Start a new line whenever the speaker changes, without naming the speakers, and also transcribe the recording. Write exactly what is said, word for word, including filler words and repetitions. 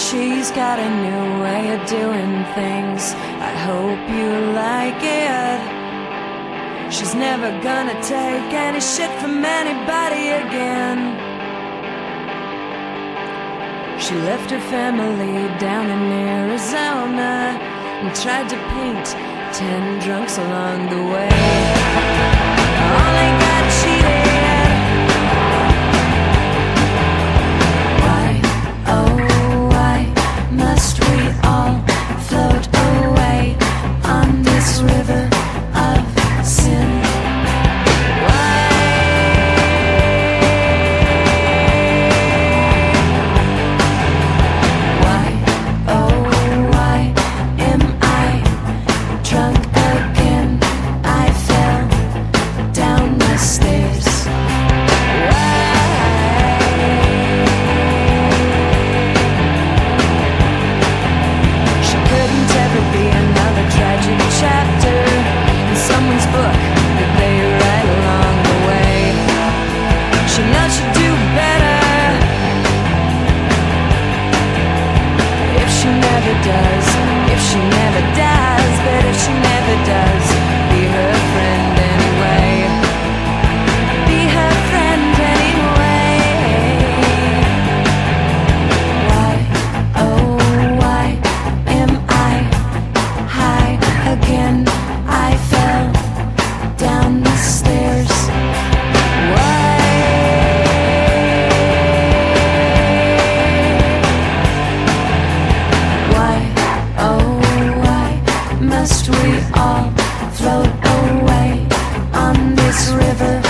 She's got a new way of doing things. I hope you like it. She's never gonna take any shit from anybody again. She left her family down in Arizona and tried to paint ten drunks along the way. Only got cheated. Why, oh why must we all float away on this river of sin? Must we all float away on this river?